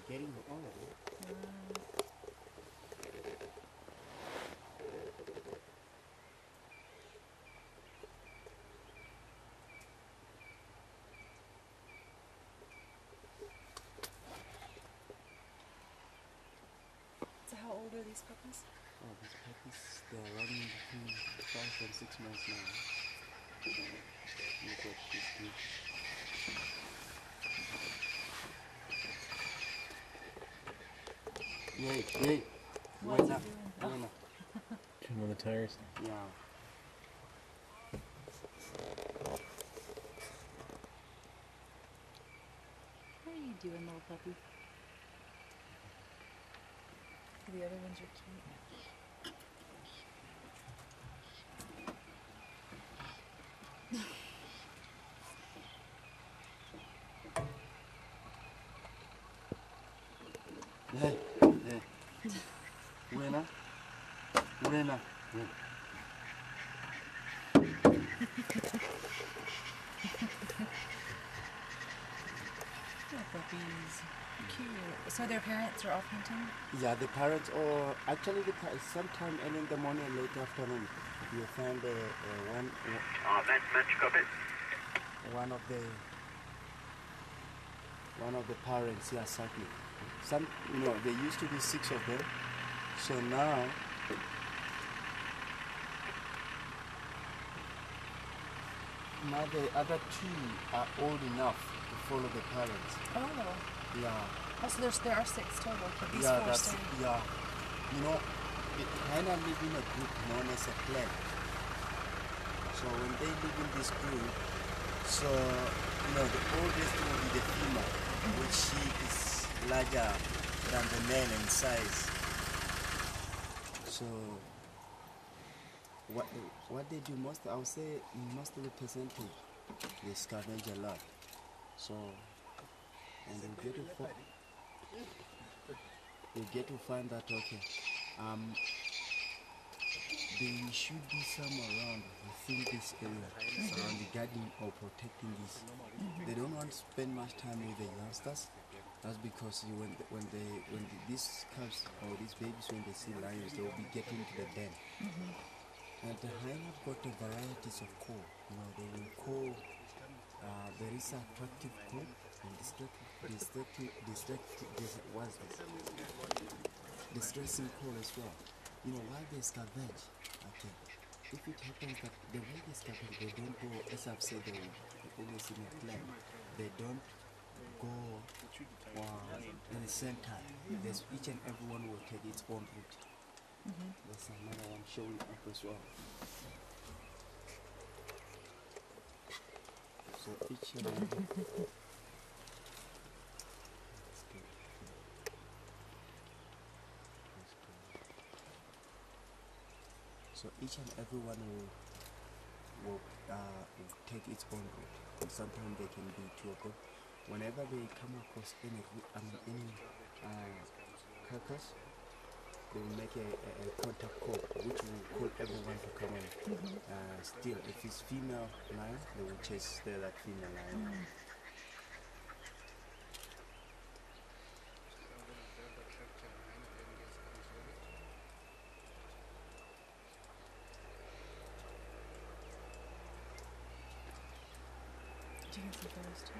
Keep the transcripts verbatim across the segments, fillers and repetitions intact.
getting old. Mm. So how old are these puppies? Oh, these puppies, they're running between five and six months now. Look what she's doing. Yay, yay. What's Hyena, it doing? Hyena. Turn on the tires. Yeah. What are you doing, little puppy? The other ones are cute. Hey, hey. Hyena, Hyena. Yeah. Little puppies. Cute. So their parents are off hunting? Yeah, the parents, or actually, the pa- sometime early in the morning, late afternoon, you find uh, uh, one Uh, match, match, copy. one of the one of the parents here cycling. Some, you know, there used to be six of them, so now now the other two are old enough to follow the parents. Oh. Yeah. Oh, so there's, there are six total. But these Yeah, four that's stay. yeah. You know, it kind of live in a group known as a clan. So when they live in this group, so you know the oldest will be the female, which she is larger than the male in size. So what what they do most, I would say most of the percentage, they scavenge a lot. So and they get to find, they get to find that okay, um, there should be some around within this area, around the guarding or protecting this. They don't want to spend much time with the youngsters. That's because you, when when they when the, these cubs or these babies, when they see lions, they will be getting to the den. And the hyena got a varieties of call. You know, they will call. Uh, there is attractive call and destructive, destructive, destructive. Dis, what's this? Distressing call as well. You know, while they scavenge, okay, if it happens that the way they scavenge, they don't go, as I've said, they will always in a clan, they don't go uh, in the same time. There's each and every one will take its own route. Mm-hmm. There's another one showing up as well. So each and every So each and every one will will, uh, will take its own route. And sometimes they can be two of them. Whenever they come across any I mean any uh, carcass, they will make a, a, a contact call, which will call everyone to come in. Mm-hmm. Uh, still, if it's female lion, they will chase the, that female lion. Mm. Do you get some photos too?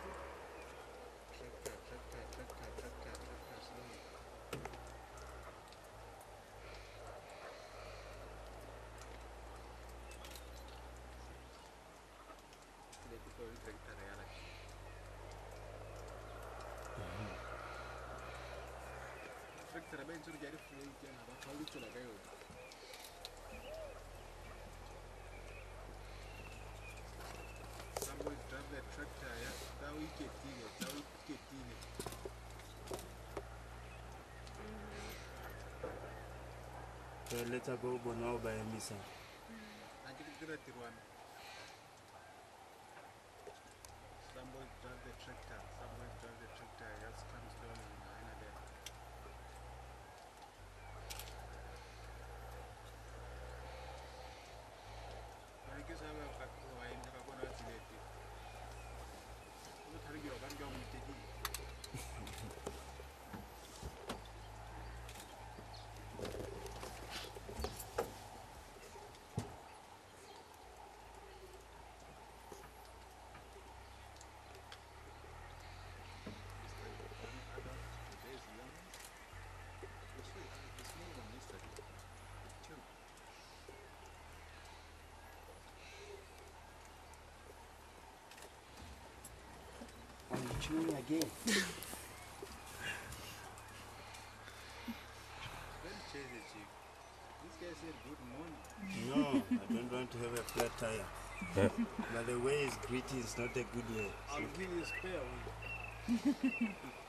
So let her go now by Misa. Somebody drive the tractor, somebody drive the tractor, just comes slowly in Hyena there. I guess I will cut to Hyena, I'm going to let it. I'm not telling you, I'm going to take it. chewing again. Don't chase the chick. This guy said good morning. No, I don't want to have a flat tire. But the way he's greeting is not a good way. I'll give you a spare one.